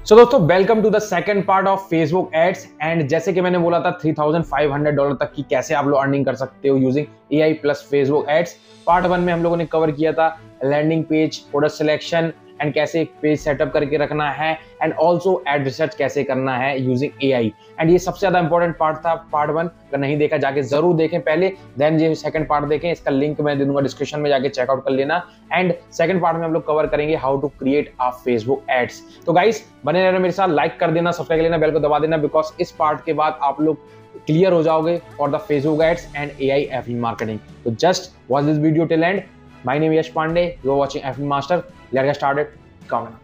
सो दोस्तों welcome to the second part of Facebook ads. And जैसे कि मैंने बोला था $3,500 तक की कैसे आप लोग अर्निंग कर सकते हो using AI plus Facebook ads. Part 1 में हम लोगों ने कवर किया था landing page, product selection and कैसे एक पेज सेटअप करके रखना है एंड ऑल्सो एड रिसर्च कैसे करना है यूजिंग एआई। एंड ये सबसे ज्यादा इंपॉर्टेंट पार्ट था पार्ट 1। अगर नहीं देखा जाके जरूर देखें पहले, देन ये सेकंड पार्ट देखें। इसका लिंक मैं दे दूंगा डिस्क्रिप्शन में, जाके चेकआउट कर लेना। एंड सेकंड पार्ट में हम लोग कवर करेंगे how to create a Facebook ads. तो गाइस बने रहना मेरे साथ, लाइक कर देना, सब्सक्राइब कर लेना, बेल को दबा देना, बिकॉज इस पार्ट के बाद आप लोग क्लियर हो जाओगे for the Facebook ads and AI affiliate marketing. तो just watch this video till end. My name Yash Pandey, you are watching affiliate master. Let's get started. Come on.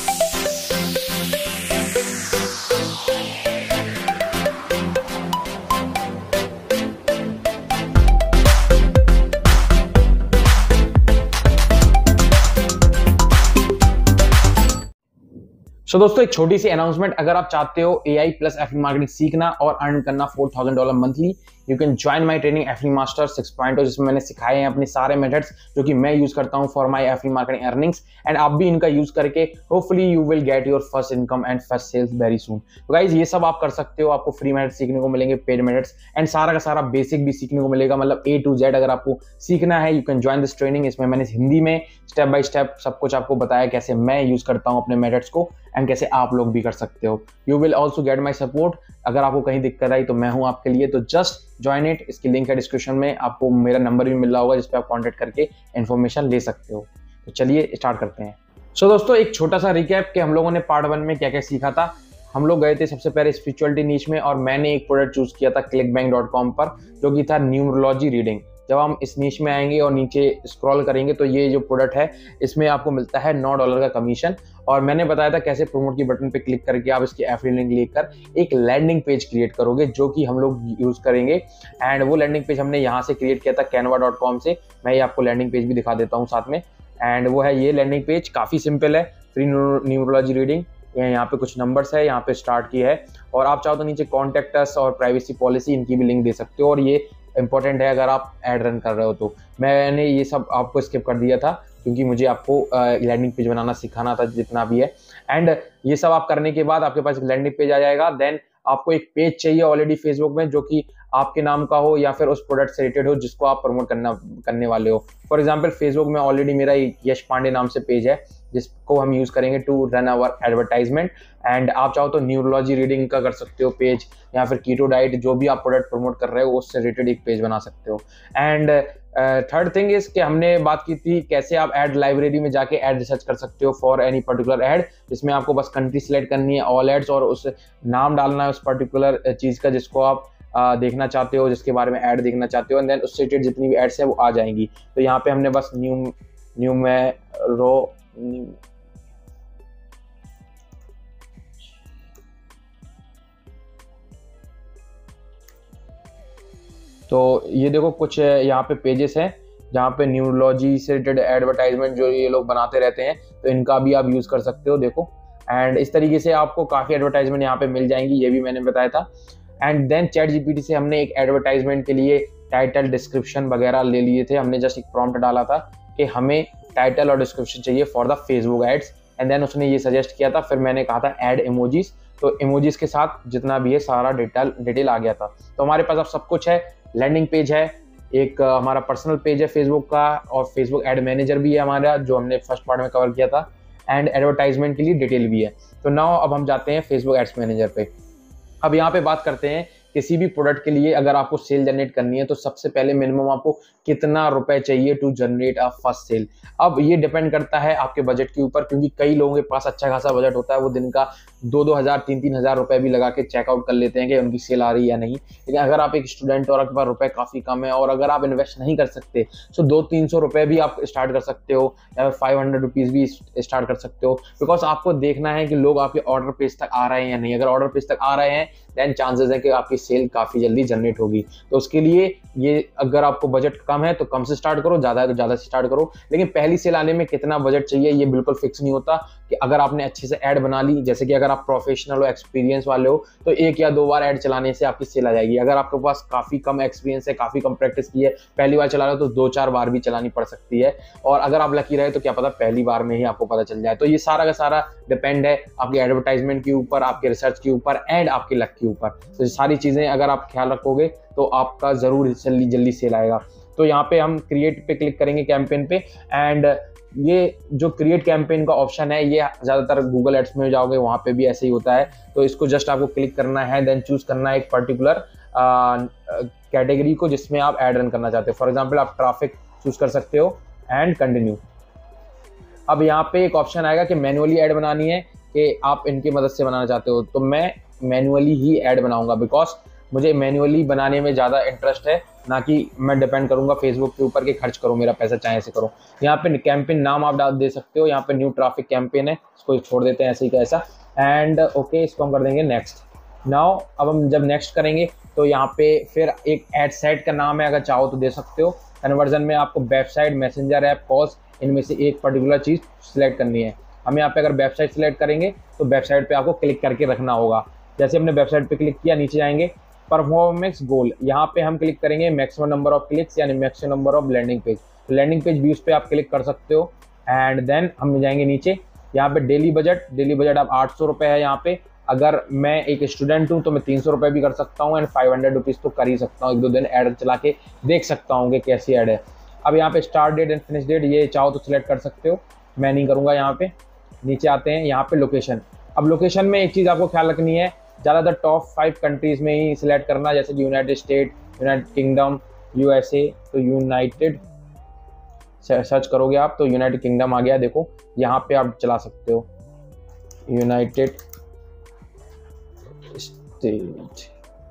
So दोस्तों एक छोटी सी अनाउंसमेंट, अगर आप चाहते हो एआई प्लस एफिलिएट मार्केटिंग सीखना और अर्न करना $4,000 monthly, you can join my training affiliate master 6.0, जिसमें मैंने सिखाए हैं अपने सारे मेथड्स जो कि मैं यूज करता हूं for my affiliate marketing earnings. And आप भी इनका यूज करके hopefully you will get your first income and first sales very soon. तो गाइज ये सब आप कर सकते हो, आपको फ्री मेथड्स सीखने को मिलेंगे, पेड मेथड्स एंड सारा का सारा बेसिक भी सीखने को मिलेगा, मतलब A to Z। अगर आपको सीखना है you can join this training. इसमें मैंने हिंदी में स्टेप बाय स्टेप सब कुछ आपको बताया कैसे मैं यूज करता हूं अपने मेथड्स को एंड कैसे आप लोग भी कर सकते हो। You will also get my support. अगर आपको कहीं दिक्कत आई तो मैं हूं आपके लिए, तो जस्ट ज्वाइन इट। इसकी लिंक है डिस्क्रिप्शन में, आपको मेरा नंबर भी मिल रहा होगा जिसपे आप कॉन्टेक्ट करके इन्फॉर्मेशन ले सकते हो। तो चलिए स्टार्ट करते हैं। सो दोस्तों एक छोटा सा रिकैप कि हम लोगों ने पार्ट 1 में क्या क्या सीखा था। हम लोग गए थे सबसे पहले स्पिरिचुअलिटी नीच में और मैंने एक प्रोडक्ट चूज किया था clickbank.com पर, जो कि था न्यूमरोलॉजी रीडिंग। जब हम इस नीच में आएंगे और नीचे स्क्रॉल करेंगे तो ये जो प्रोडक्ट है इसमें आपको मिलता है $9 का कमीशन। और मैंने बताया था कैसे प्रमोट की बटन पे क्लिक करके आप इसकी एफिलिएट लिंक लेकर एक लैंडिंग पेज क्रिएट करोगे जो कि हम लोग यूज करेंगे। एंड वो लैंडिंग पेज हमने यहाँ से क्रिएट किया था canva.com से। मैं ये आपको लैंडिंग पेज भी दिखा देता हूँ साथ में। एंड वो है ये लैंडिंग पेज, काफी सिंपल है। फ्री न्यूमरोलॉजी रीडिंग, यहाँ पे कुछ नंबर्स है, यहाँ पे स्टार्ट की है। और आप चाहो तो नीचे कॉन्टेक्ट अस और प्राइवेसी पॉलिसी, इनकी भी लिंक दे सकते हो। और ये इंपॉर्टेंट है अगर आप एड रन कर रहे हो तो। मैंने ये सब आपको स्किप कर दिया था क्योंकि मुझे आपको लैंडिंग पेज बनाना सिखाना था जितना भी है। एंड ये सब आप करने के बाद आपके पास एक लैंडिंग पेज आ जाएगा। देन आपको एक पेज चाहिए ऑलरेडी फेसबुक में जो कि आपके नाम का हो या फिर उस प्रोडक्ट से रिलेटेड हो जिसको आप प्रमोट करने वाले हो। फॉर एग्जांपल फेसबुक में ऑलरेडी मेरा यश पांडे नाम से पेज है जिसको हम यूज करेंगे to run our advertisement. And आप चाहो तो न्यूरोलॉजी रीडिंग का कर सकते हो पेज, या फिर कीटो डाइट, जो भी आप प्रोडक्ट प्रमोट कर रहे हो उससे रिलेटेड एक पेज बना सकते हो। एंड थर्ड थिंग इज कि हमने बात की थी कैसे आप एड लाइब्रेरी में जाके एड रिसर्च कर सकते हो फॉर एनी पर्टिकुलर एड, जिसमें आपको बस कंट्री सिलेक्ट करनी है, ऑल एड्स, और उस नाम डालना है उस पर्टिकुलर चीज का जिसको आप देखना चाहते हो, जिसके बारे में ऐड देखना चाहते हो। एंड देन उससे रिलेटेड जितनी भी एड्स है वो आ जाएंगी। तो यहाँ पे हमने बस तो ये देखो कुछ यहाँ पे पेजेस हैं जहाँ पे न्यूरोलॉजी से रिलेटेड एडवर्टाइजमेंट जो ये लोग बनाते रहते हैं, तो इनका भी आप यूज कर सकते हो, देखो। एंड इस तरीके से आपको काफी एडवर्टाइजमेंट यहाँ पे मिल जाएंगी, ये भी मैंने बताया था। एंड देन चैट जीपीटी से हमने एक एडवर्टाइजमेंट के लिए टाइटल, डिस्क्रिप्शन वगैरह ले लिए थे। हमने जस्ट एक प्रॉम्प्ट डाला था कि हमें टाइटल और डिस्क्रिप्शन चाहिए for the Facebook ads. And then उसने ये सजेस्ट किया था, फिर मैंने कहा था ऐड इमोजीज, तो इमोजीज के साथ जितना भी है सारा डिटेल आ गया था। तो हमारे पास अब सब कुछ है। लैंडिंग पेज है, एक हमारा पर्सनल पेज है फेसबुक का, और फेसबुक एड मैनेजर भी है हमारा जो हमने फर्स्ट पार्ट में कवर किया था, एंड एडवर्टाइजमेंट के लिए डिटेल भी है। तो नाउ अब हम जाते हैं फेसबुक एड्स मैनेजर पे। अब यहाँ पे बात करते हैं किसी भी प्रोडक्ट के लिए अगर आपको सेल जनरेट करनी है तो सबसे पहले मिनिमम आपको कितना रुपए चाहिए to generate a first sale. अब ये डिपेंड करता है आपके बजट के ऊपर, क्योंकि कई लोगों के पास अच्छा खासा बजट होता है, वो दिन का 2-2 हज़ार 3-3 हज़ार रुपए भी लगा के चेकआउट कर लेते हैं कि उनकी सेल आ रही है या नहीं। लेकिन अगर आप एक स्टूडेंट और आपके पास रुपए काफी कम है और अगर आप इन्वेस्ट नहीं कर सकते तो 200-300 रुपए भी आप स्टार्ट कर सकते हो, या 500 रुपीज भी स्टार्ट कर सकते हो। बिकॉज आपको देखना है कि लोग आपके ऑर्डर पेज तक आ रहे हैं या नहीं। अगर ऑर्डर पेज तक आ रहे हैं देन चांसेस है कि आपकी सेल काफी जल्दी जनरेट होगी। तो उसके लिए ये अगर आपको बजट कम है तो कम से स्टार्ट करो, ज्यादा है तो ज्यादा से स्टार्ट करो। लेकिन पहली सेल आने में कितना बजट चाहिए ये बिल्कुल फिक्स नहीं होता, कि अगर आपने अच्छे से ऐड बना ली, जैसे कि अगर आप प्रोफेशनल हो, एक्सपीरियंस वाले हो, तो 1 या 2 बार ऐड चलाने से आपकी सेल आ जाएगी। अगर आपके पास काफ़ी कम एक्सपीरियंस है, काफ़ी कम प्रैक्टिस की है, पहली बार चला रहे हो, तो 2-4 बार भी चलानी पड़ सकती है। और अगर आप लकी रहे तो क्या पता पहली बार में ही आपको पता चल जाए। तो ये सारा का सारा डिपेंड है आपकी एडवर्टाइजमेंट के ऊपर, आपके रिसर्च के ऊपर एंड आपके लक के ऊपर। तो ये सारी चीज़ें अगर आप ख्याल रखोगे तो आपका ज़रूर जल्दी जल्दी सेल आएगा। तो यहाँ पे हम क्रिएट पे क्लिक करेंगे कैंपेन पे, एंड ये जो क्रिएट कैंपेन का ऑप्शन है ये ज़्यादातर गूगल एड्स में जाओगे वहाँ पे भी ऐसे ही होता है। तो इसको जस्ट आपको क्लिक करना है, देन चूज करना है एक पर्टिकुलर कैटेगरी को जिसमें आप ऐड रन करना चाहते हो। फॉर एग्जांपल आप ट्रैफिक चूज कर सकते हो एंड कंटिन्यू। अब यहाँ पे एक ऑप्शन आएगा कि मैनुअली ऐड बनानी है कि आप इनकी मदद से बनाना चाहते हो। तो मैं मैनुअली ही ऐड बनाऊंगा, बिकॉज मुझे मैनुअली बनाने में ज़्यादा इंटरेस्ट है, ना कि मैं डिपेंड करूंगा फेसबुक के ऊपर कि खर्च करो मेरा पैसा चाहे ऐसे करो। यहाँ पे कैंपेन नाम आप डाल दे सकते हो, यहाँ पे न्यू ट्रैफिक कैंपेन है, इसको छोड़ देते हैं ऐसे ही का ऐसा, एंड ओके इसको हम कर देंगे नेक्स्ट। नाउ अब हम जब नेक्स्ट करेंगे तो यहाँ पे फिर एक एड सेट का नाम है, अगर चाहो तो दे सकते हो। कन्वर्जन में आपको वेबसाइट, मैसेंजर ऐप, कॉल्स, इनमें से एक पर्टिकुलर चीज़ सिलेक्ट करनी है। हम यहाँ पे अगर वेबसाइट सिलेक्ट करेंगे तो वेबसाइट पे आपको क्लिक करके रखना होगा। जैसे हमने वेबसाइट पे क्लिक किया, नीचे जाएंगे परफॉर्मेंस गोल, यहाँ पे हम क्लिक करेंगे मैक्सिमम नंबर ऑफ क्लिक्स यानी maximum number of landing page. तो लैंडिंग पेज व्यूज पे आप क्लिक कर सकते हो, एंड देन हम जाएंगे नीचे। यहाँ पे डेली बजट आप 800 रुपये है यहाँ पे। अगर मैं एक स्टूडेंट हूँ तो मैं 300 रुपये भी कर सकता हूँ, एंड 500 रुपीज़ तो कर ही सकता हूँ। 1-2 दिन ऐड चला के देख सकता हूँ कि कैसी ऐड है। अब यहाँ पे start date and finish date ये चाहो तो सिलेक्ट कर सकते हो, मैं नहीं करूँगा। यहाँ पे नीचे आते हैं, यहाँ पे लोकेशन। अब लोकेशन में एक चीज़ आपको ख्याल रखनी है, ज़्यादातर टॉप 5 कंट्रीज़ में ही सिलेक्ट करना, जैसे कि United State, United Kingdom, USA. तो यूनाइटेड सर्च करोगे आप तो यूनाइटेड किंगडम आ गया, देखो यहाँ पे आप चला सकते हो यूनाइटेड स्टेट।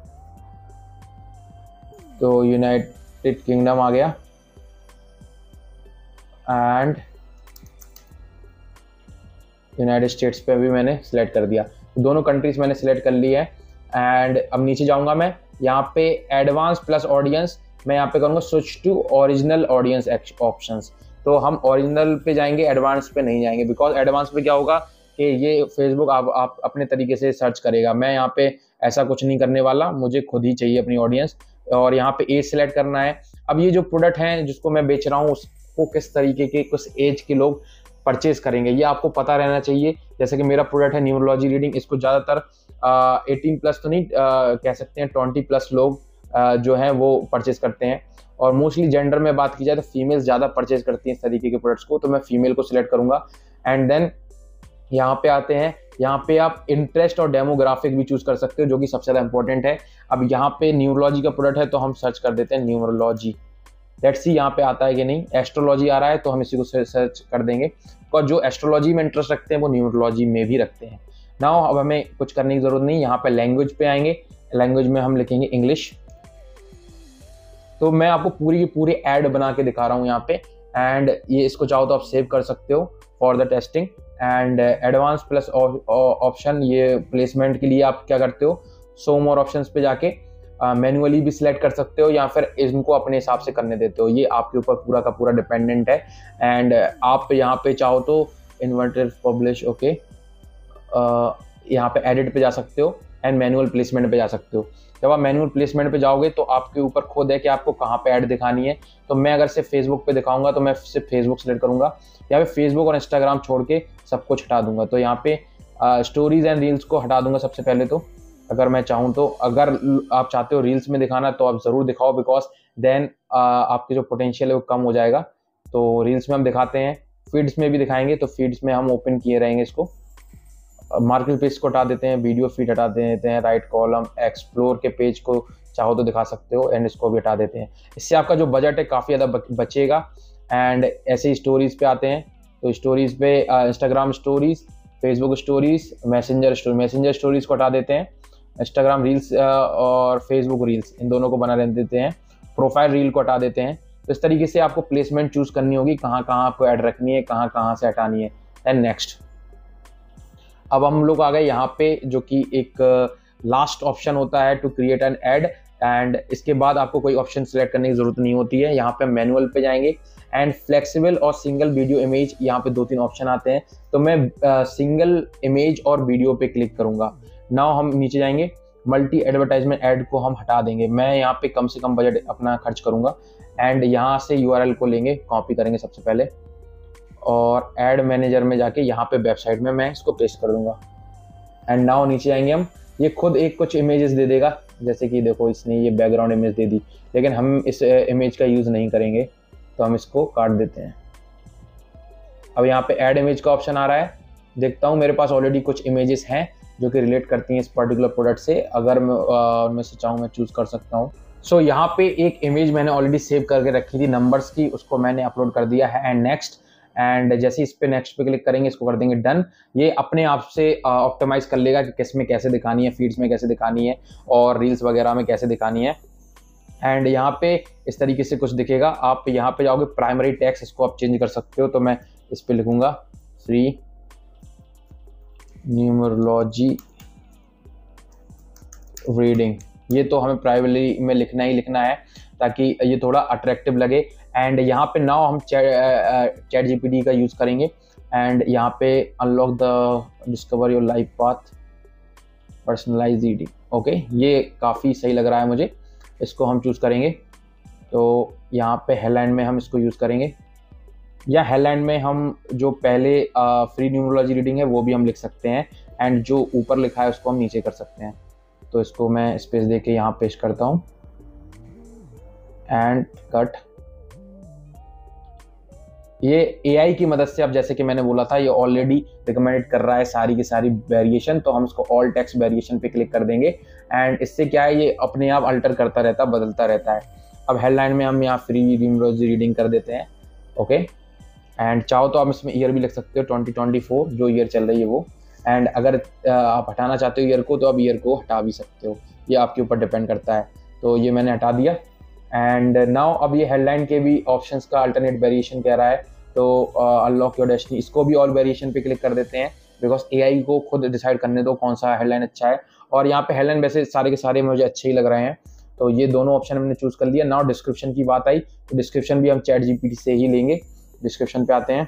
तो यूनाइटेड किंगडम आ गया, एंड यूनाइटेड स्टेट्स पे भी मैंने सिलेक्ट कर दिया। दोनों कंट्रीज मैंने सिलेक्ट कर ली है, एंड अब नीचे जाऊंगा मैं, यहाँ पे एडवांस प्लस ऑडियंस, मैं यहाँ पे करूँगा switch to original audience options. तो हम ओरिजिनल पे जाएंगे, एडवांस पे नहीं जाएंगे, बिकॉज एडवांस पे क्या होगा कि ये फेसबुक आप अपने तरीके से सर्च करेगा। मैं यहाँ पे ऐसा कुछ नहीं करने वाला, मुझे खुद ही चाहिए अपनी ऑडियंस। और यहाँ पे एज सिलेक्ट करना है। अब ये जो प्रोडक्ट है जिसको मैं बेच रहा हूँ उसको किस तरीके के कुछ एज के लोग परचेज करेंगे ये आपको पता रहना चाहिए। जैसे कि मेरा प्रोडक्ट है न्यूमरोलॉजी रीडिंग, इसको ज़्यादातर 18 प्लस तो नहीं कह सकते हैं, 20 प्लस लोग जो हैं वो परचेज करते हैं। और मोस्टली जेंडर में बात की जाए तो फीमेल्स ज़्यादा परचेज करती हैं इस तरीके के प्रोडक्ट्स को, तो मैं फीमेल को सिलेक्ट करूँगा। एंड देन यहाँ पे आते हैं, यहाँ पे आप इंटरेस्ट और डेमोग्राफिक भी चूज कर सकते हो, जो कि सबसे ज़्यादा इंपॉर्टेंट है। अब यहाँ पे न्यूमरोलॉजी का प्रोडक्ट है तो हम सर्च कर देते हैं न्यूमरोलॉजी। लेट्स सी यहाँ पे आता है कि नहीं। एस्ट्रोलॉजी आ रहा है तो हम इसी को सर्च कर देंगे, और जो एस्ट्रोलॉजी में इंटरेस्ट रखते हैं वो न्यूमरोलॉजी में भी रखते हैं। नाउ अब हमें कुछ करने की जरूरत नहीं, यहाँ पे लैंग्वेज पे आएंगे, लैंग्वेज में हम लिखेंगे इंग्लिश। तो मैं आपको पूरी की पूरी ऐड बना के दिखा रहा हूँ यहाँ पे, एंड ये इसको चाहो तो आप सेव कर सकते हो for the testing. And advance plus option, ये प्लेसमेंट के लिए आप क्या करते हो, शो मोर ऑप्शंस पे जाके मैन्युअली भी सिलेक्ट कर सकते हो, या फिर इनको अपने हिसाब से करने देते हो, ये आपके ऊपर पूरा का पूरा डिपेंडेंट है। एंड आप यहाँ पे चाहो तो इन्वर्टेड पब्लिश, ओके, यहाँ पे एडिट पे जा सकते हो एंड मैनुअल प्लेसमेंट पे जा सकते हो। जब आप मैनुअल प्लेसमेंट पे जाओगे तो आपके ऊपर खुद है कि आपको कहाँ पे ऐड दिखानी है। तो मैं अगर सिर्फ फेसबुक पे दिखाऊंगा तो मैं सिर्फ फेसबुक सेलेक्ट करूंगा, यहाँ पे फेसबुक और इंस्टाग्राम छोड़ के सब कुछ हटा दूंगा। तो यहाँ पे स्टोरीज एंड रील्स को हटा दूंगा सबसे पहले। तो अगर मैं चाहूँ तो, अगर आप चाहते हो रील्स में दिखाना तो आप ज़रूर दिखाओ, बिकॉज देन आपकी जो पोटेंशियल है वो कम हो जाएगा। तो रील्स में हम दिखाते हैं, फीड्स में भी दिखाएंगे, तो फीड्स में हम ओपन किए रहेंगे इसको। मार्केट पेज को हटा देते हैं, वीडियो फीड हटा देते हैं, राइट कॉलम, एक्सप्लोर के पेज को चाहो तो दिखा सकते हो, एंड इसको भी हटा देते हैं। इससे आपका जो बजट है काफ़ी ज़्यादा बचेगा। एंड ऐसे ही स्टोरीज पे आते हैं, तो स्टोरीज पे Instagram stories, Facebook stories, Messenger stories को हटा देते हैं। इंस्टाग्राम रील्स और फेसबुक रील्स, इन दोनों को बना रहने देते हैं। प्रोफाइल रील को हटा देते हैं। तो इस तरीके से आपको प्लेसमेंट चूज करनी होगी, कहाँ कहाँ आपको ऐड रखनी है, कहाँ कहाँ से हटानी है। एंड नेक्स्ट, अब हम लोग आ गए यहाँ पे, जो कि एक लास्ट ऑप्शन होता है to create an ad, and इसके बाद आपको कोई ऑप्शन सिलेक्ट करने की जरूरत नहीं होती है। यहाँ पे मैनुअल पे जाएंगे एंड फ्लेक्सिबल और सिंगल वीडियो इमेज, यहाँ पे 2-3 ऑप्शन आते हैं, तो मैं सिंगल इमेज और वीडियो पे क्लिक करूंगा। नाउ हम नीचे जाएंगे, मल्टी एडवर्टाइजमेंट ऐड को हम हटा देंगे। मैं यहाँ पे कम से कम बजट अपना खर्च करूंगा एंड यहाँ से URL को लेंगे, कॉपी करेंगे सबसे पहले और एड मैनेजर में जाके यहाँ पे वेबसाइट में मैं इसको पेस्ट कर दूंगा। एंड नाउ नीचे आएंगे हम, ये खुद एक कुछ इमेजेस दे देगा, जैसे कि देखो इसने ये बैकग्राउंड इमेज दे दी, लेकिन हम इस इमेज का यूज़ नहीं करेंगे तो हम इसको काट देते हैं। अब यहाँ पे ऐड इमेज का ऑप्शन आ रहा है, देखता हूँ मेरे पास ऑलरेडी कुछ इमेजेस हैं जो कि रिलेट करती हैं इस पर्टिकुलर प्रोडक्ट से। अगर मैं उनमें से चाहूँ मैं चूज़ कर सकता हूँ। सो यहाँ पे एक इमेज मैंने ऑलरेडी सेव करके रखी थी नंबर्स की, उसको मैंने अपलोड कर दिया है एंड नेक्स्ट। एंड जैसे इस पे नेक्स्ट पे क्लिक करेंगे, इसको कर देंगे डन। ये अपने आप से ऑप्टिमाइज कर लेगा कि किस में कैसे दिखानी है, फीड्स में कैसे दिखानी है और रील्स वगैरह में कैसे दिखानी है। एंड यहाँ पे इस तरीके से कुछ दिखेगा। आप यहाँ पे जाओगे प्राइमरी टेक्स्ट, इसको आप चेंज कर सकते हो, तो मैं इस पे लिखूंगा फ्री न्यूमरोलॉजी रीडिंग। ये तो हमें प्राइमरी में लिखना ही लिखना है ताकि ये थोड़ा अट्रैक्टिव लगे। एंड यहाँ पे नाउ हम चैट जीपीटी का यूज़ करेंगे एंड यहाँ पे unlock the discover your life path personalize reading. Okay, ये काफ़ी सही लग रहा है मुझे, इसको हम चूज़ करेंगे। तो यहाँ पे हेडलाइन में हम इसको यूज़ करेंगे, या हेडलाइन में हम जो पहले फ्री न्यूमरोलॉजी रीडिंग है वो भी हम लिख सकते हैं एंड जो ऊपर लिखा है उसको हम नीचे कर सकते हैं। तो इसको मैं स्पेस दे के यहाँ पेस्ट करता हूँ एंड कट। ये AI की मदद से, अब जैसे कि मैंने बोला था, ये ऑलरेडी रिकमेंडेड कर रहा है सारी की सारी वेरिएशन, तो हम इसको ऑल टेक्स्ट वेरिएशन पे क्लिक कर देंगे एंड इससे क्या है, ये अपने आप अल्टर करता रहता है, बदलता रहता है। अब हेडलाइन में हम यहाँ फ्री न्यूमरोलॉजी रीडिंग कर देते हैं। ओके, एंड चाहो तो आप इसमें ईयर भी लिख सकते हो, 2024 जो ईयर चल रही है वो। एंड अगर आप हटाना चाहते हो ईयर को, तो आप ईयर को हटा भी सकते हो, ये आपके ऊपर डिपेंड करता है। तो ये मैंने हटा दिया एंड नाउ अब ये हेडलाइन के भी ऑप्शंस का अल्टरनेट वेरिएशन कह रहा है, तो अनलॉक योर डेस्टिनी, इसको भी ऑल वेरिएशन पे क्लिक कर देते हैं बिकॉज AI को खुद डिसाइड करने दो कौन सा हेडलाइन अच्छा है। और यहाँ पे हेडलाइन वैसे सारे के सारे मुझे अच्छे ही लग रहे हैं, तो ये दोनों ऑप्शन हमने चूज कर लिया। नाउ डिस्क्रिप्शन की बात आई, तो डिस्क्रिप्शन भी हम चैट जीपीटी से ही लेंगे। डिस्क्रिप्शन पे आते हैं।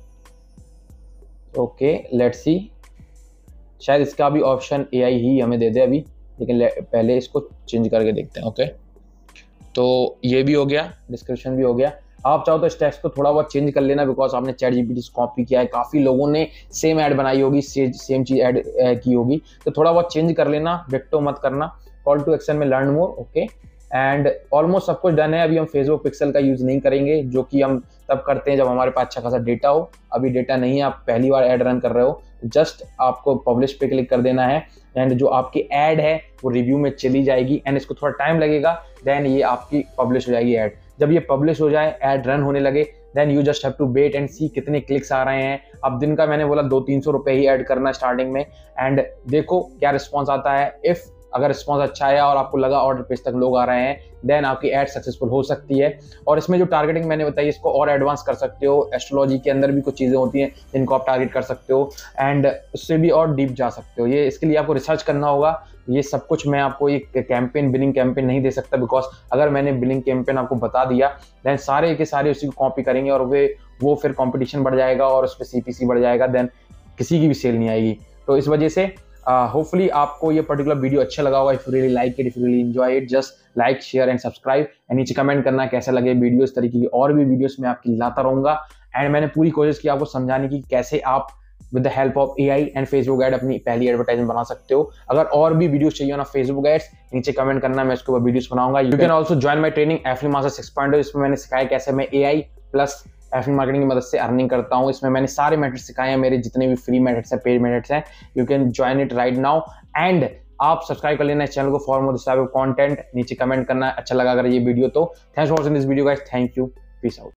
ओके, लेट्स सी, शायद इसका भी ऑप्शन AI ही हमें दे दे अभी, लेकिन पहले इसको चेंज करके देखते हैं। ओके, तो ये भी हो गया, डिस्क्रिप्शन भी हो गया। आप चाहो तो इस टेक्स्ट को थोड़ा बहुत चेंज कर लेना बिकॉज आपने चैट जीपीटी से कॉपी किया है, काफ़ी लोगों ने सेम ऐड बनाई होगी, सेम चीज़ ऐड की होगी, तो थोड़ा बहुत चेंज कर लेना, डिक्टो मत करना। कॉल टू एक्शन में learn more. Okay, and almost सब कुछ डन है। अभी हम फेसबुक पिक्सल का यूज़ नहीं करेंगे, जो कि हम तब करते हैं जब हमारे पास अच्छा खासा डेटा हो। अभी डेटा नहीं है, आप पहली बार ऐड रन कर रहे हो, जस्ट आपको पब्लिश पे क्लिक कर देना है एंड जो आपकी ऐड है वो रिव्यू में चली जाएगी एंड इसको थोड़ा टाइम लगेगा, देन ये आपकी पब्लिश हो जाएगी ऐड। जब ये पब्लिश हो जाए, ऐड रन होने लगे, then you just have to wait and see कितने क्लिक्स आ रहे हैं। अब दिन का मैंने बोला 200-300 रुपए ही ऐड करना स्टार्टिंग में एंड देखो क्या रिस्पॉन्स आता है। इफ अगर रिस्पॉन्स अच्छा है और आपको लगा ऑर्डर पेज तक लोग आ रहे हैं, देन आपकी ऐड सक्सेसफुल हो सकती है। और इसमें जो टारगेटिंग मैंने बताई, इसको और एडवांस कर सकते हो। एस्ट्रोलॉजी के अंदर भी कुछ चीज़ें होती हैं जिनको आप टारगेट कर सकते हो एंड उससे भी और डीप जा सकते हो। ये इसके लिए आपको रिसर्च करना होगा। ये सब कुछ मैं आपको एक कैंपेन, बिलिंग कैंपेन नहीं दे सकता बिकॉज अगर मैंने बिलिंग कैंपेन आपको बता दिया, देन सारे के सारे उसी को कॉपी करेंगे और वो फिर कंपटीशन बढ़ जाएगा और उस पर CPC बढ़ जाएगा, देन किसी की भी सेल नहीं आएगी। तो इस वजह से होपफुली आपको ये पर्टिकुलर वीडियो अच्छा लगा होगा। If you really like it, if you really enjoy it, just like, share and subscribe and नीचे कमेंट करना कैसा लगे वीडियो। इस तरीके की और भी वीडियोस मैं आपकी लाता रहूंगा एंड मैंने पूरी कोशिश की आपको समझाने की कैसे आप with the help of AI and Facebook ad अपनी पहली एडवर्टाइजमेंट बना सकते हो। अगर और भी वीडियोस चाहिए ना फेसबुक एड्स, नीचे कमेंट करना, मैं इसके ऊपर वीडियोस बनाऊंगा। You can also join my training affiliate master 6.0, इसमें मैंने सिखाया कैसे मैं AI प्लस एफिलिएट मार्केटिंग की मदद से अर्निंग करता हूं। इसमें मैंने सारे मेथड्स सिखाए हैं, मेरे जितने भी फ्री मेथड्स हैं, पेड मेथड्स हैं। You can join it right now and आप सब्सक्राइब कर लेना इस चैनल को for more this type of content. नीचे कमेंट करना अच्छा लगा अगर ये वीडियो तो। Thanks for watching this video guys, thank you, peace out.